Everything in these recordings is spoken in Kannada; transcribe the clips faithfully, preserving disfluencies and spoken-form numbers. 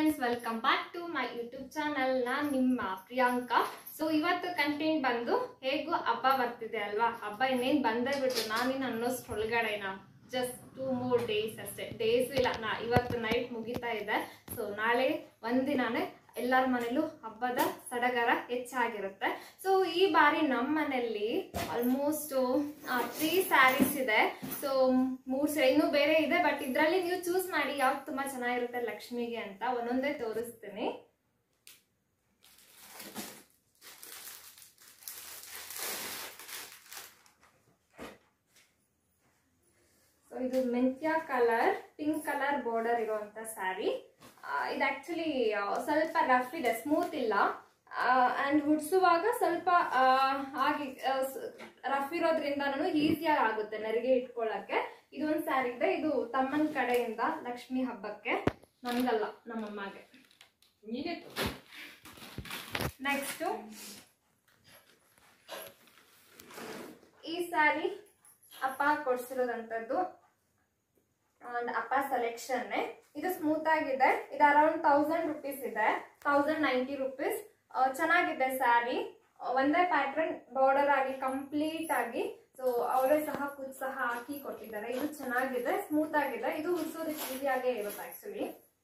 Friends, welcome back to my YouTube channel. ನಾನು ನಿಮ್ಮ ಪ್ರಿಯಾಂಕಾ. ಸೊ ಇವತ್ತು ಕಂಟೆಂಟ್ ಬಂದು ಹೇಗೂ ಹಬ್ಬ ಬರ್ತಿದೆ ಅಲ್ವಾ, ಹಬ್ಬ ಇನ್ನೇನು ಬಂದೇ ಬಿಟ್ಟು ನಾನಿನ್ನು ಅನ್ನೋಷ್ಟು ಒಳಗಡೆನಾ ಜಸ್ಟ್ ಟೂ ಮೋರ್ ಡೇಸ್ ಅಷ್ಟೇ. ಡೇಸ್ ಇಲ್ಲ, ನಾ ಇವತ್ತು ನೈಟ್ ಮುಗಿತಾ ಇದೆ. ಸೊ ನಾಳೆ ಒಂದಿನಾನೇ ಎಲ್ಲರ ಮನೇಲೂ ಹಬ್ಬದ ಸಡಗರ ಹೆಚ್ಚಾಗಿರುತ್ತೆ. ಸೊ ಈ ಬಾರಿ ನಮ್ಮ ಮನೆಯಲ್ಲಿ ಆಲ್ಮೋಸ್ಟ್ ತ್ರೀ ಸ್ಯಾರೀಸ್ ಇದೆ. ಸೊ ಮೂರು ಸೆ ಇನ್ನೂ ಬೇರೆ ಇದೆ, ಬಟ್ ಇದರಲ್ಲಿ ನೀವು ಚೂಸ್ ಮಾಡಿ ಯಾವ್ದು ತುಂಬಾ ಚೆನ್ನಾಗಿರುತ್ತೆ ಲಕ್ಷ್ಮಿಗೆ ಅಂತ ಒಂದೊಂದೇ ತೋರಿಸ್ತೀನಿ. ಸೊ ಇದು ಮೆಂತ್ಯ ಕಲರ್, ಪಿಂಕ್ ಕಲರ್ ಬಾರ್ಡರ್ ಇರುವಂತ ಸ್ಯಾರಿ. ಇದು ಆಕ್ಚುಲಿ ಸ್ವಲ್ಪ ರಫ್ ಇದೆ, ಸ್ಮೂತ್ ಇಲ್ಲ. ಅಂಡ್ ಹುಡ್ಸುವಾಗ ಸ್ವಲ್ಪ ಹಾಗೆ ರಫ್ ಇರೋದ್ರಿಂದ ಈಸಿಯಾಗಿ ಆಗುತ್ತೆ ನೆರಿಗೆ ಇಟ್ಕೊಳ್ಳಕ್ಕೆ. ಇದೊಂದು ಸ್ಯಾರಿ ಇದೆ, ಇದು ತಮ್ಮನ ಕಡೆಯಿಂದ ಲಕ್ಷ್ಮಿ ಹಬ್ಬಕ್ಕೆ, ನನ್ಗಲ್ಲ ನಮ್ಮಮ್ಮಗೆ. ನೆಕ್ಸ್ಟ್ ಈ ಸ್ಯಾರಿ ಅಪ್ಪ ಕೊಡ್ಸಿರೋದಂಥದ್ದು ಅಂಡ್ ಅಪ್ಪ ಸೆಲೆಕ್ಷನ್. ಇದು ಸ್ಮೂತ್ ಆಗಿದೆ. ಇದು ಅರೌಂಡ್ ತೌಸಂಡ್ ರುಪೀಸ್ ಇದೆ, ತೌಸಂಡ್ ನೈಂಟಿ ರುಪೀಸ್. ಚೆನ್ನಾಗಿದೆ ಸ್ಯಾರಿ, ಒಂದೇ ಪ್ಯಾಟರ್ನ್ ಬಾರ್ಡರ್ ಆಗಿ ಕಂಪ್ಲೀಟ್ ಆಗಿ. ಸೊ ಅವರೇ ಸಹ ಕುಚ್ ಸಹ ಹಾಕಿ ಕೊಟ್ಟಿದ್ದಾರೆ. ಇದು ಚೆನ್ನಾಗಿದೆ, ಸ್ಮೂತ್ ಆಗಿದೆ. ಇದು ಉಡ್ಸೋದಕ್ಕೆ ಈಸಿಯಾಗೇ ಇರುತ್ತೆ ಆಕ್ಚುಲಿ.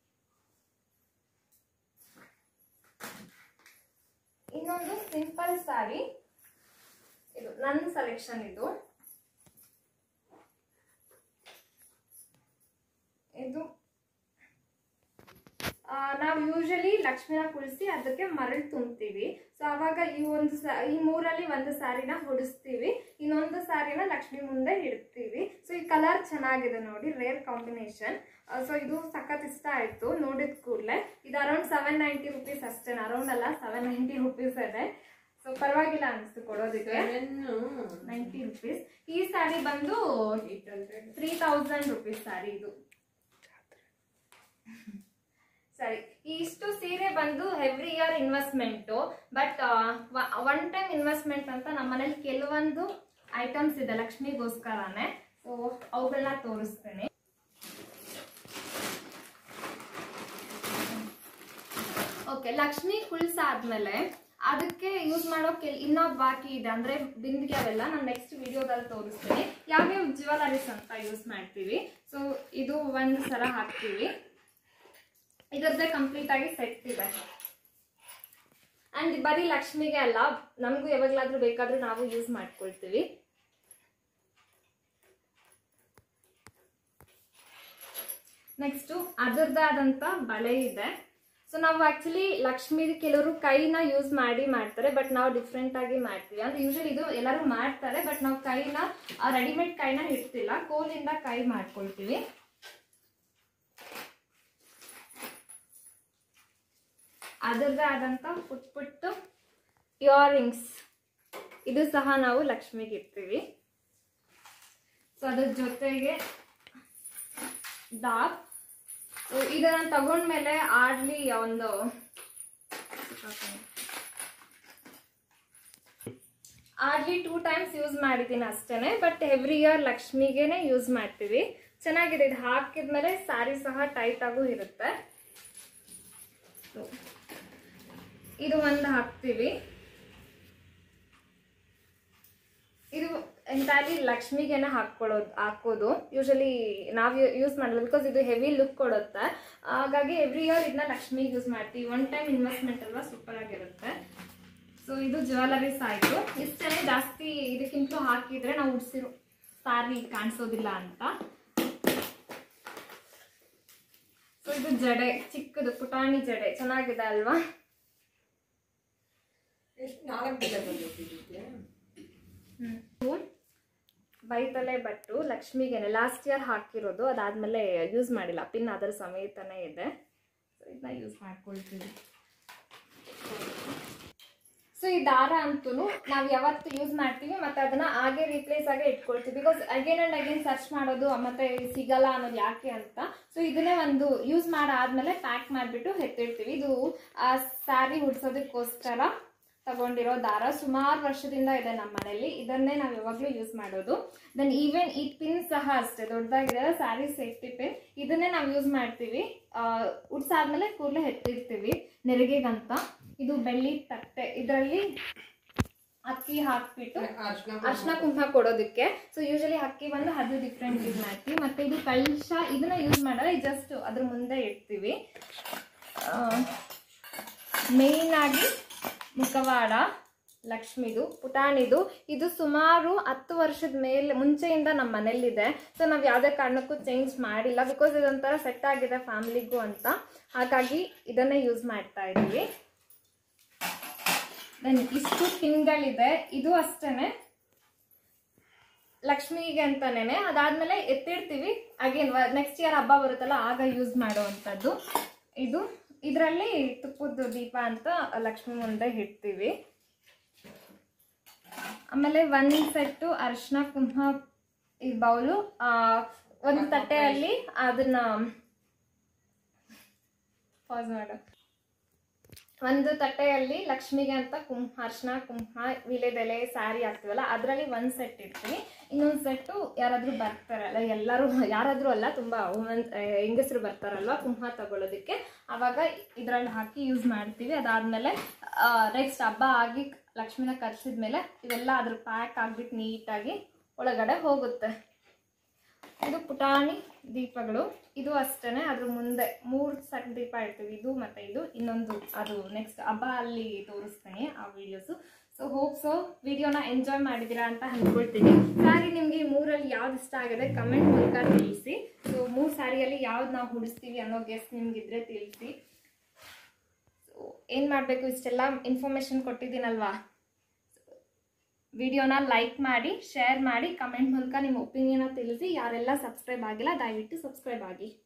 ಇನ್ನೊಂದು ಸಿಂಪಲ್ ಸ್ಯಾರಿ, ಇದು ನನ್ನ ಸೆಲೆಕ್ಷನ್. ಇದು ಇದು ನಾವು ಯೂಶಲಿ ಲಕ್ಷ್ಮಿನ ಕುಳಿಸಿ ಅದಕ್ಕೆ ಮರಳು ತುಂಬ್ತೀವಿ. ಸೊ ಅವಾಗ ಈ ಒಂದು ಈ ಮೂರಲ್ಲಿ ಒಂದು ಸ್ಯಾರಿನ ಹೊಡಿಸ್ತೀವಿ, ಇನ್ನೊಂದು ಸ್ಯಾರಿನ ಲಕ್ಷ್ಮಿ ಮುಂದೆ ಇಡ್ತೀವಿ. ಸೊ ಈ ಕಲರ್ ಚೆನ್ನಾಗಿದೆ ನೋಡಿ, ರೇರ್ ಕಾಂಬಿನೇಷನ್. ಸೊ ಇದು ಸಖತ್ ಇಷ್ಟ ಆಯ್ತು ನೋಡಿದ ಕೂಡಲೇ. ಇದು ಅರೌಂಡ್ ಸೆವೆನ್ ನೈಂಟಿ ರುಪೀಸ್ ಅಷ್ಟೇ, ಅರೌಂಡ್ ಅಲ್ಲ ಸೆವೆನ್ ನೈಂಟಿ ರುಪೀಸ್ ಇದೆ. ಸೊ ಪರವಾಗಿಲ್ಲ ಅನಿಸ್ತು ಕೊಡೋದಕ್ಕೆ, ನೈಂಟಿ ರುಪೀಸ್. ಈ ಸ್ಯಾರಿ ಬಂದು ತ್ರೀ ತೌಸಂಡ್ ರುಪೀಸ್ ಸ್ಯಾರಿ ಇದು. ಸರಿ, ಇಷ್ಟು ಸೀರೆ ಬಂದು every year investment, but one time investment ಅಂತ ನಮ್ಮ ಮನೇಲಿ ಕೆಲವೊಂದು ಐಟಮ್ಸ್ ಇದೆ ಲಕ್ಷ್ಮಿಗೋಸ್ಕರನೇ. ಸೊ ಅವುಗಳನ್ನ ತೋರಿಸ್ತೇನೆ. ಓಕೆ, ಲಕ್ಷ್ಮಿ ಕುಳ್ಸಾದ್ಮೇಲೆ ಅದಕ್ಕೆ ಯೂಸ್ ಮಾಡೋ ಕೆಲ್ ಇನ್ನೂ ಬಾಕಿ ಇದೆ, ಅಂದ್ರೆ ಬಿಂದಿಗೆ ಅವೆಲ್ಲ ನಾನು ನೆಕ್ಸ್ಟ್ ವಿಡಿಯೋದಲ್ಲಿ ತೋರಿಸ್ತೀನಿ ಯಾವ್ಯಾವ ಜ್ಯುವೆಲರೀಸ್ ಅಂತ ಯೂಸ್ ಮಾಡ್ತೀವಿ. ಸೊ ಇದು ಒಂದು ಸಲ ಹಾಕ್ತೀವಿ, ಇದರದ್ದೇ ಕಂಪ್ಲೀಟ್ ಆಗಿ ಸೆಟ್ ಇದೆ. ಅಂಡ್ ಬರೀ ಲಕ್ಷ್ಮಿಗೆ ಅಲ್ಲ, ನಮಗೂ ಯಾವಾಗ್ಲಾದ್ರೂ ಬೇಕಾದ್ರೂ ನಾವು ಯೂಸ್ ಮಾಡ್ಕೊಳ್ತೀವಿ. ನೆಕ್ಸ್ಟ್ ಅದರದ್ದಾದಂತ ಬಳೆ ಇದೆ. ಸೊ ನಾವು ಆಕ್ಚುಲಿ ಲಕ್ಷ್ಮಿ ಕೆಲವರು ಕೈನ ಯೂಸ್ ಮಾಡಿ ಮಾಡ್ತಾರೆ, ಬಟ್ ನಾವು ಡಿಫ್ರೆಂಟ್ ಆಗಿ ಮಾಡ್ತೀವಿ. ಅಂದ್ರೆ ಯೂಶಲಿ ಇದು ಎಲ್ಲರೂ ಮಾಡ್ತಾರೆ, ಬಟ್ ನಾವು ಕೈನ ರೆಡಿಮೇಡ್ ಕೈನ ಇಡ್ತಿಲ್ಲ, ಕೋಲಿಂದ ಕೈ ಮಾಡ್ಕೊಳ್ತೀವಿ. ಅದರದ್ದೇ ಆದಂತ ಪುಟ್ ಪುಟ್ಟು ಇಯರಿಂಗ್ಸ್, ಇದು ಸಹ ನಾವು ಲಕ್ಷ್ಮಿಗೆ ಇಡ್ತೀವಿ. ಸೊ ಅದ್ರ ಜೊತೆಗೆ ದಾಬ್, ಇದನ್ನ ತಗೊಂಡ್ಮೇಲೆ ಆಡ್ಲಿ ಒಂದು ಆಡ್ಲಿ ಟೂ ಟೈಮ್ಸ್ ಯೂಸ್ ಮಾಡಿದ್ದೀನಿ ಅಷ್ಟೇನೆ, ಬಟ್ ಎವ್ರಿ ಇಯರ್ ಲಕ್ಷ್ಮಿಗೆನೆ ಯೂಸ್ ಮಾಡ್ತೀವಿ. ಚೆನ್ನಾಗಿದೆ, ಇದು ಹಾಕಿದ್ಮೇಲೆ ಸ್ಯಾರಿ ಸಹ ಟೈಟ್ ಆಗು ಇರುತ್ತೆ. ಇದು ಒಂದು ಹಾಕ್ತೀವಿ. ಇದು ಎಂಟೈರ್ಲಿ ಲಕ್ಷ್ಮಿಗೆನೆ ಹಾಕೊಳ್ಳೋದು ಹಾಕೋದು ಯೂಶಲಿ ನಾವು ಯೂಸ್ ಮಾಡಲ್ಲ, ಬಿಕಾಸ್ ಇದು ಹೆವಿ ಲುಕ್ ಕೊಡುತ್ತೆ. ಹಾಗಾಗಿ ಎವ್ರಿ ಇಯರ್ ಇದನ್ನ ಲಕ್ಷ್ಮಿಗೆ ಯೂಸ್ ಮಾಡ್ತೀವಿ. ಒನ್ ಟೈಮ್ ಇನ್ವೆಸ್ಟ್ಮೆಂಟ್ ಅಲ್ವಾ, ಸೂಪರ್ ಆಗಿರುತ್ತೆ. ಸೊ ಇದು ಜ್ಯುವೆಲರೀಸ್ ಆಯಿತು. ಇಷ್ಟೇ, ಜಾಸ್ತಿ ಇದಕ್ಕಿಂತಲೂ ಹಾಕಿದ್ರೆ ನಾವು ಉಡ್ಸಿರೋ ಸ್ಯಾರಿ ಕಾಣಿಸೋದಿಲ್ಲ ಅಂತ. ಸೊ ಇದು ಜಡೆ, ಚಿಕ್ಕದು ಪುಟಾಣಿ ಜಡೆ, ಚೆನ್ನಾಗಿದೆ ಅಲ್ವಾ. ಬೈತಲೆ ಬಟ್ಟು ಲಕ್ಷ್ಮಿಗೆನೆ ಲಾಸ್ಟ್ ಇಯರ್ ಹಾಕಿರೋದು, ಅದಾದ್ಮೇಲೆ ಯೂಸ್ ಮಾಡಿಲ್ಲ, ಪಿನ್ ಅದರ ಸಮೇತನೇ ಇದೆ. ಸೊ ಇದನ್ನ ಯೂಸ್ ಮಾಡ್ಕೊಳ್ತೀವಿ. ಸೊ ಈ ದಾರ ಅಂತೂ ನಾವು ಯಾವತ್ತು ಯೂಸ್ ಮಾಡ್ತೀವಿ, ಮತ್ತೆ ಅದನ್ನ ಹಾಗೆ ರೀಪ್ಲೇಸ್ ಆಗಿ ಇಟ್ಕೊಳ್ತೀವಿ. Because again and again search ಮಾಡೋದು ಮತ್ತೆ ಸಿಗಲ್ಲ ಅನ್ನೋದು ಯಾಕೆ ಅಂತ. ಸೊ ಇದನ್ನೇ ಒಂದು ಯೂಸ್ ಮಾಡಾದ್ಮೇಲೆ ಪ್ಯಾಕ್ ಮಾಡಿಬಿಟ್ಟು ಎತ್ತಿಡ್ತೀವಿ. ಇದು ಆ ಸ್ಯಾರಿ ಉಡ್ಸೋದಕ್ಕೋಸ್ಕರ ತಗೊಂಡಿರೋ ದಾರ ಸುಮಾರು ವರ್ಷದಿಂದ ಇದೆ ನಮ್ಮ ಮನೆಯಲ್ಲಿ. ಇದನ್ನೇ ನಾವು ಯಾವಾಗಲೂ ಯೂಸ್ ಮಾಡೋದು. ದೆನ್ ಈವನ್ ಈ ಪಿನ್ ಸಹ ಅಷ್ಟೇ ದೊಡ್ಡದಾಗಿದೆ, ಸ್ಯಾರಿ ಸೇಫ್ಟಿ ಪಿನ್. ಇದನ್ನೇ ನಾವು ಯೂಸ್ ಮಾಡ್ತೀವಿ. ಉಡ್ಸಾದ್ಮೇಲೆ ಕೂದಲು ಎತ್ತಿರ್ತೀವಿ ನೆರಿಗೆಗಂತ. ಇದು ಬೆಳ್ಳಿ ತಟ್ಟೆ, ಇದರಲ್ಲಿ ಅಕ್ಕಿ ಹಾಕ್ಬಿಟ್ಟು ಅರ್ಶಿನ ಕುಂಕುಮ ಕೊಡೋದಕ್ಕೆ. ಸೊ ಯೂಶಲಿ ಅಕ್ಕಿ ಬಂದು ಅದು ಡಿಫ್ರೆಂಟ್ ಯೂಸ್ ಮಾಡ್ತೀವಿ. ಮತ್ತೆ ಇದು ಕಳಶ, ಇದನ್ನ ಯೂಸ್ ಮಾಡಲ್ಲ, ಜಸ್ಟ್ ಅದ್ರ ಮುಂದೆ ಇಡ್ತೀವಿ. ಮೇನ್ ಆಗಿ ಮುಖವಾಡ ಲಕ್ಷ್ಮಿದು, ಪುಟಾಣಿದು. ಇದು ಸುಮಾರು ಹತ್ತು ವರ್ಷದ ಮೇಲೆ ಮುಂಚೆಯಿಂದ ನಮ್ಮ ಮನೇಲಿದೆ. ಸೊ ನಾವು ಯಾವುದೇ ಕಾರಣಕ್ಕೂ ಚೇಂಜ್ ಮಾಡಿಲ್ಲ, ಬಿಕಾಸ್ ಇದೊಂಥರ ಸೆಟ್ ಆಗಿದೆ ಫ್ಯಾಮಿಲಿಗೂ ಅಂತ. ಹಾಗಾಗಿ ಇದನ್ನೇ ಯೂಸ್ ಮಾಡ್ತಾ ಇದ್ದೀವಿ. ದೆನ್ ಇಷ್ಟು ಪಿನ್ಗಳಿದೆ. ಇದು ಅಷ್ಟೇನೆ ಲಕ್ಷ್ಮಿಗೆ ಅಂತಾನೇನೆ. ಅದಾದ್ಮೇಲೆ ಎತ್ತಿಡ್ತೀವಿ. ಅಗೇನ್ ನೆಕ್ಸ್ಟ್ ಇಯರ್ ಹಬ್ಬ ಬರುತ್ತಲ್ಲ ಆಗ ಯೂಸ್ ಮಾಡುವಂಥದ್ದು. ಇದು ಇದರಲ್ಲಿ ತುಪ್ಪದ ದೀಪ ಅಂತ ಲಕ್ಷ್ಮಿ ಮುಂದೆ ಇಡ್ತೀವಿ. ಆಮೇಲೆ ಒಂದು ಸೆಟ್ಟು ಅರಿಶಿನ ಕುಂಕುಮ ಈ ಬೌಲು, ಒಂದು ತಟ್ಟೆಯಲ್ಲಿ ಅದನ್ನ ಪಾಸ್ ಮಾಡು ಒಂದು ತಟ್ಟೆಯಲ್ಲಿ ಲಕ್ಷ್ಮಿಗೆ ಅಂತ ಕುಂಕುಮ, ಅರಿಶಿನ ಕುಂಕುಮ, ವಿಳೆದೆಲೆ, ಸ್ಯಾರಿ ಹಾಕ್ತೀವಲ್ಲ ಅದರಲ್ಲಿ ಒಂದು ಸೆಟ್ ಇಡ್ತೀವಿ. ಇನ್ನೊಂದು ಸೆಟ್ಟು ಯಾರಾದರೂ ಬರ್ತಾರಲ್ಲ, ಎಲ್ಲರೂ ಯಾರಾದರೂ ಅಲ್ಲ, ತುಂಬ ವುಮನ್ ಹೆಂಗಸರು ಬರ್ತಾರಲ್ವ ಕುಂಕುಮ ತಗೊಳ್ಳೋದಕ್ಕೆ, ಆವಾಗ ಇದರಲ್ಲಿ ಹಾಕಿ ಯೂಸ್ ಮಾಡ್ತೀವಿ. ಅದಾದಮೇಲೆ ನೆಕ್ಸ್ಟ್ ಹಬ್ಬ ಆಗಿ ಲಕ್ಷ್ಮಿನ ಕರ್ಸಿದ್ಮೇಲೆ ಇವೆಲ್ಲ ಅದ್ರ ಪ್ಯಾಕ್ ಆಗಿಬಿಟ್ಟು ನೀಟಾಗಿ ಒಳಗಡೆ ಹೋಗುತ್ತೆ. ಇದು ಪುಟಾಣಿ ದೀಪಗಳು. ಇದು ಅಷ್ಟೇ, ಅದ್ರ ಮುಂದೆ ಮೂರು ಸೆಟ್ ದೀಪ ಇಡ್ತೀವಿ. ಇದು ಮತ್ತು ಇದು ಇನ್ನೊಂದು, ಅದು ನೆಕ್ಸ್ಟ್ ಹಬ್ಬ ಅಲ್ಲಿ ತೋರಿಸ್ತೀನಿ ಆ ವಿಡಿಯೋಸು. ಸೊ ಹೋಪ್ ಸೊ ವಿಡಿಯೋನ ಎಂಜಾಯ್ ಮಾಡಿದ್ದೀರಾ ಅಂತ ಅಂದ್ಕೊಳ್ತೀನಿ. ಸ್ಯಾರಿ ನಿಮಗೆ ಈ ಮೂರಲ್ಲಿ ಯಾವ್ದು ಇಷ್ಟ ಆಗಿದೆ ಕಮೆಂಟ್ ಮೂಲಕ ತಿಳಿಸಿ. ಸೊ ಮೂರು ಸ್ಯಾರಿಯಲ್ಲಿ ಯಾವ್ದು ನಾವು ಹುಡಿಸ್ತೀವಿ ಅನ್ನೋ ಗೆಸ್ ನಿಮ್ಗಿದ್ರೆ ತಿಳಿಸಿ. ಸೊ ಏನು ಮಾಡಬೇಕು, ಇಷ್ಟೆಲ್ಲ ಇನ್ಫಾರ್ಮೇಷನ್ ಕೊಟ್ಟಿದ್ದೀನಲ್ವಾ, ವಿಡಿಯೋನ ಲೈಕ್ ಮಾಡಿ, ಶೇರ್ ಮಾಡಿ, ಕಮೆಂಟ್ ಮೂಲಕ ನಿಮ್ಮ ಒಪಿನಿಯನ್ನ ತಿಳಿಸಿ. ಯಾರೆಲ್ಲ ಸಬ್ಸ್ಕ್ರೈಬ್ ಆಗಿಲ್ಲ ದಯವಿಟ್ಟು ಸಬ್ಸ್ಕ್ರೈಬ್ ಆಗಿ.